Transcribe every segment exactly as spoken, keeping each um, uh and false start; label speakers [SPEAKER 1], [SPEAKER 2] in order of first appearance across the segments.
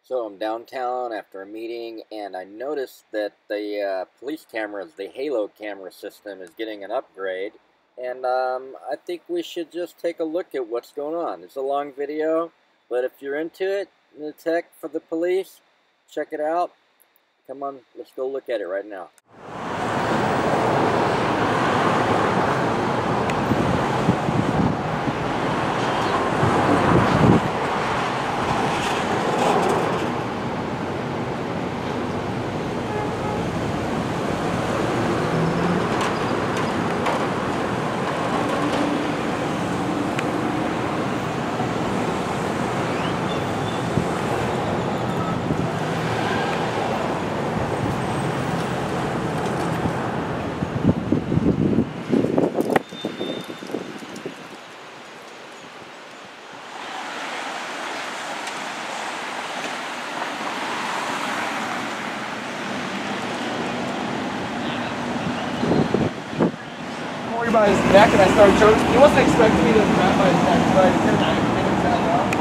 [SPEAKER 1] So I'm downtown after a meeting, and I noticed that the uh, police cameras, the HALO camera system, is getting an upgrade. And um, I think we should just take a look at what's going on. It's a long video, but if you're into it, the tech for the police, check it out. Come on, let's go look at it right now.
[SPEAKER 2] By his neck and I started choking. He wasn't expecting me to grab by his neck, but I did. I made him stand up.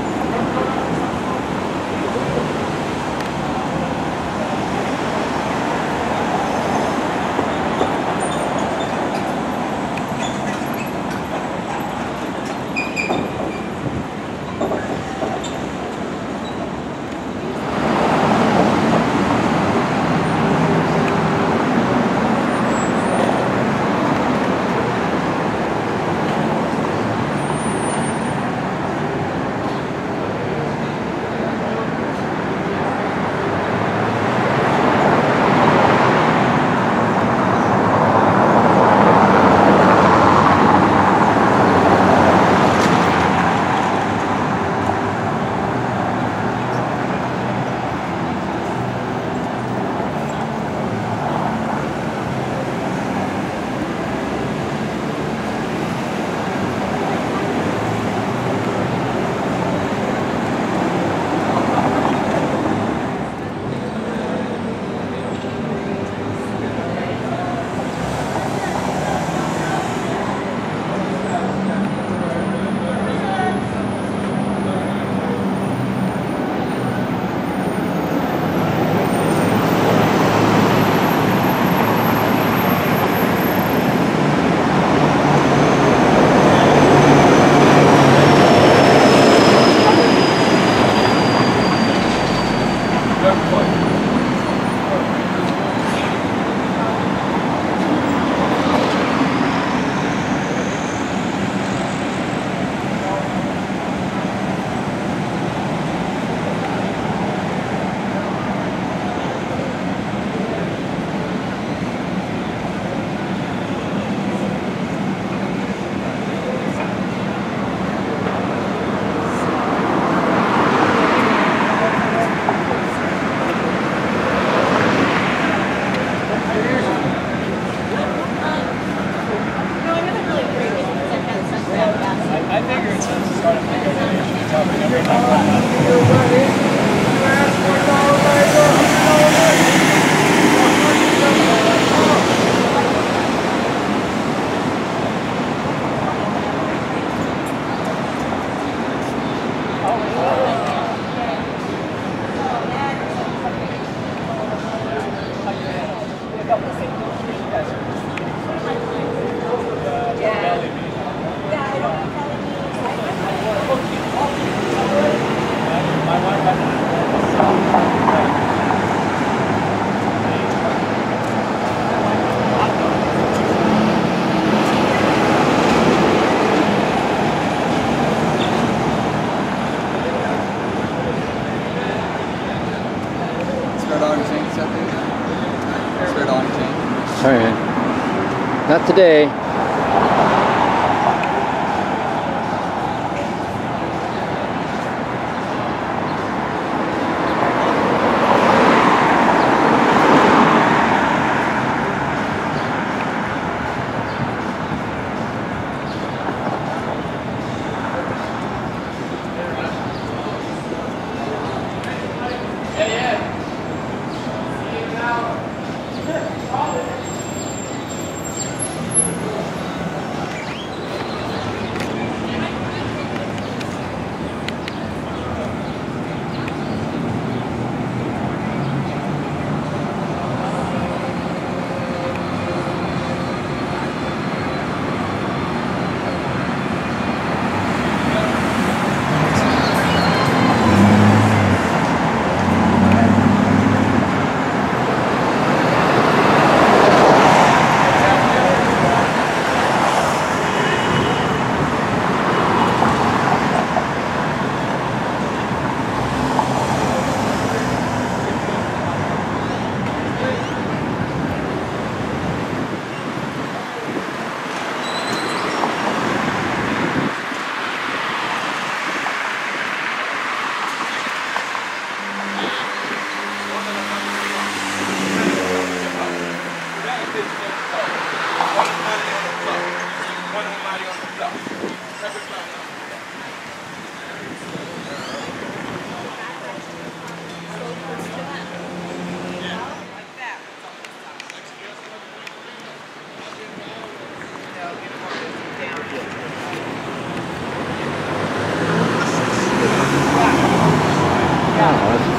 [SPEAKER 1] Alright, not today.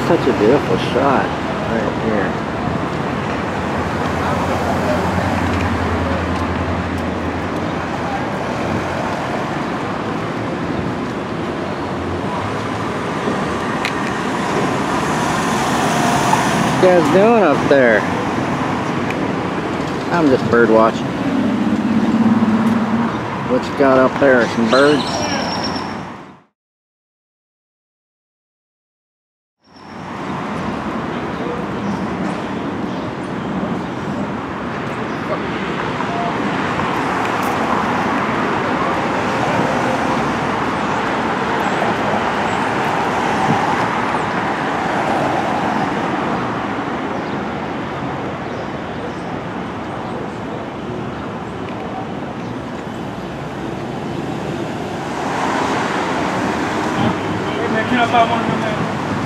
[SPEAKER 1] such a beautiful shot right here. What you guys doing up there? I'm just bird watching. What you got up there? Some birds?
[SPEAKER 2] Can I buy one of them there?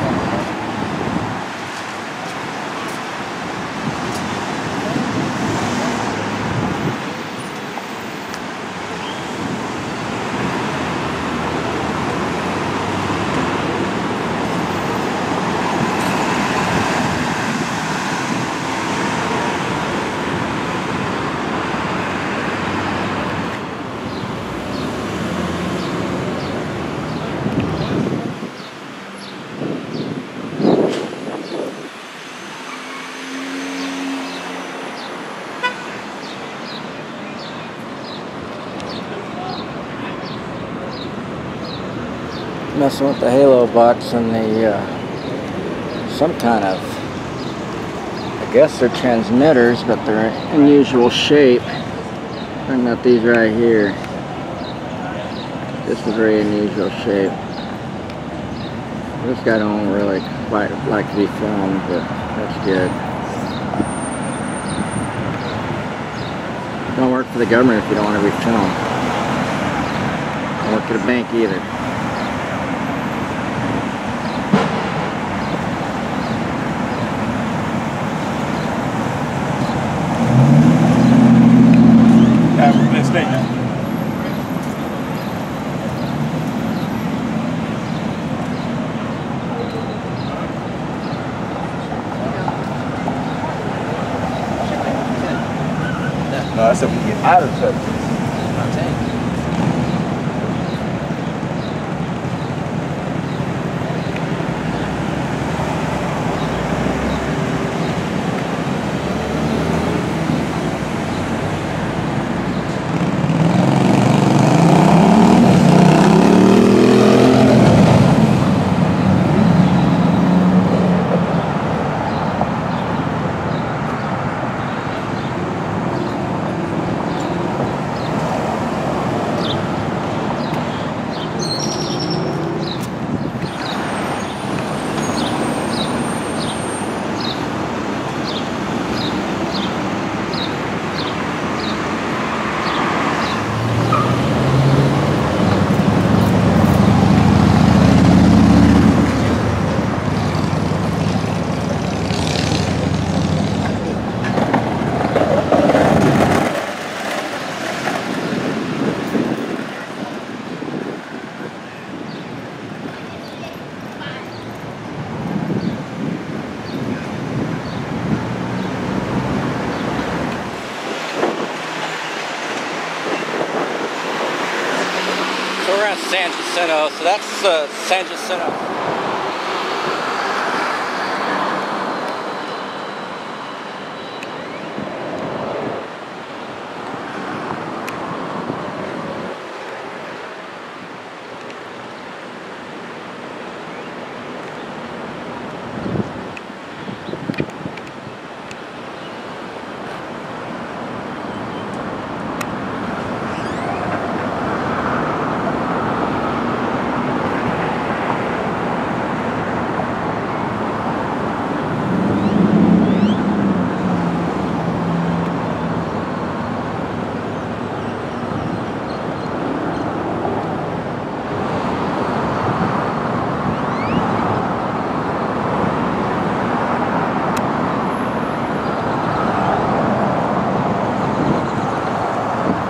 [SPEAKER 1] Messing with the halo box and the uh, some kind of, I guess they're transmitters, but they're unusual shape. Talking about these right here. This is a very unusual shape. This guy don't really quite like to be filmed, but that's good. Don't work for the government if you don't want to be filmed. Don't work at a bank either.
[SPEAKER 3] No, I said we get out of Texas. I'm saying.
[SPEAKER 1] So we're at San Jacinto, so that's uh, San Jacinto.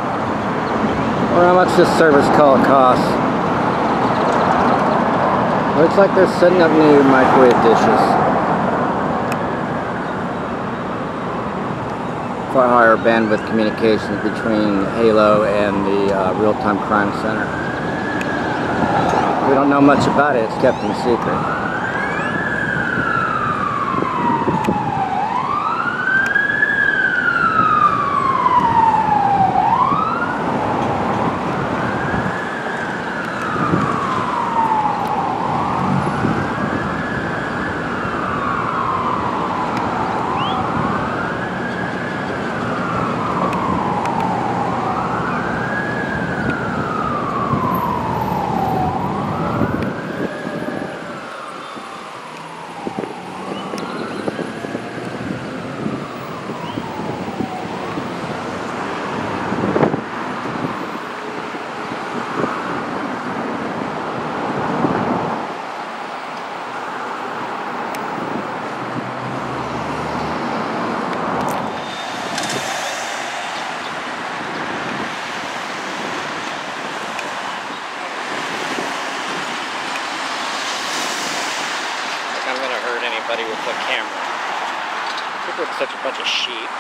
[SPEAKER 1] How much this service call costs? Looks like they're setting up new microwave dishes for higher bandwidth communications between HALO and the uh, Real-Time Crime Center. We don't know much about it, it's kept in secret.
[SPEAKER 4] I'm gonna hurt anybody with a camera. People are such a bunch of sheep.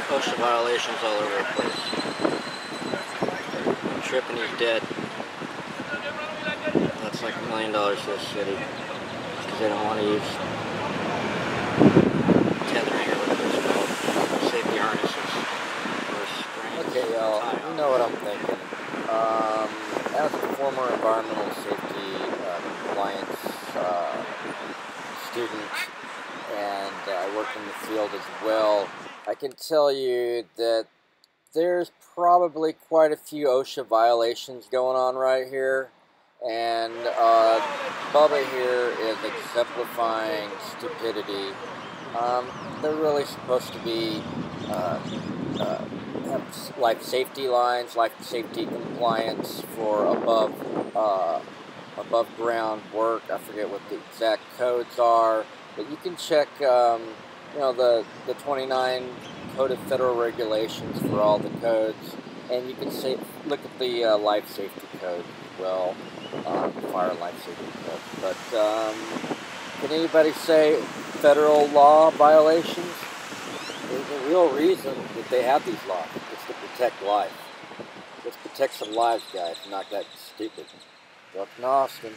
[SPEAKER 4] OSHA violations all over the place. Tripping, he's dead. That's like a million dollars to the city. Because they don't want to use tethering or whatever it's called. Safety harnesses.
[SPEAKER 1] Okay, y'all, you know what I'm thinking. Um, as a former environmental safety uh, compliance uh, student, and uh, I work in the field as well, I can tell you that there's probably quite a few OSHA violations going on right here, and uh, Bubba here is exemplifying stupidity. Um, they're really supposed to be uh, uh, have life safety lines, life safety compliance for above uh, above ground work. I forget what the exact codes are, but you can check um, you know the the twenty-nine Code of Federal Regulations for all the codes, and you can say look at the uh, life safety code as well, um, fire and life safety code. But um, can anybody say federal law violations? The, the real reason that they have these laws is to protect life. Let's protect some lives, guys, not that stupid. Up in Austin.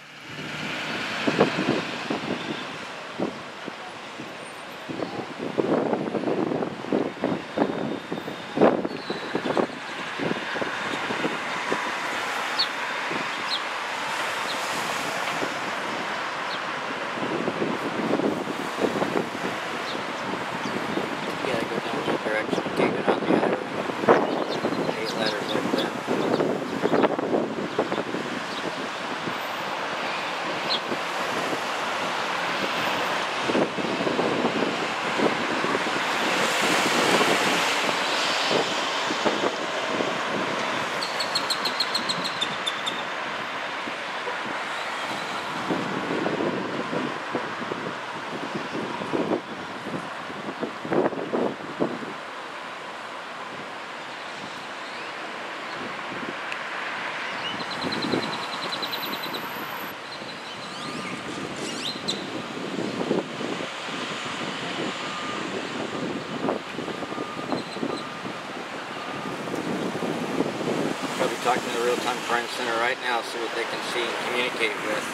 [SPEAKER 4] Talking to the real-time crime center right now, see what they can see and communicate with.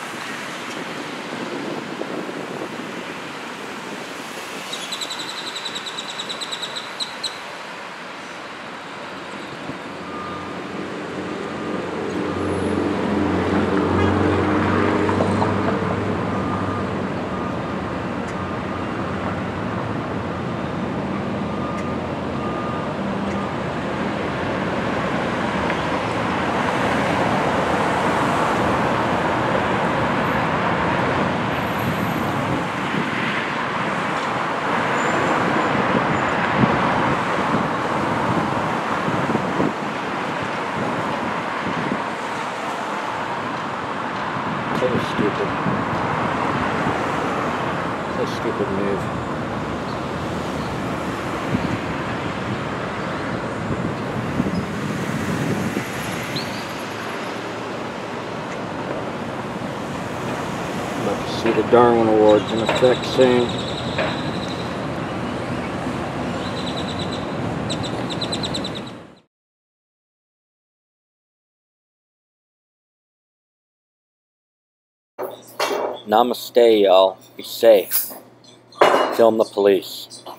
[SPEAKER 1] So stupid. So stupid move. About to see the Darwin Awards in effect soon. Namaste, y'all. Be safe. Film the police.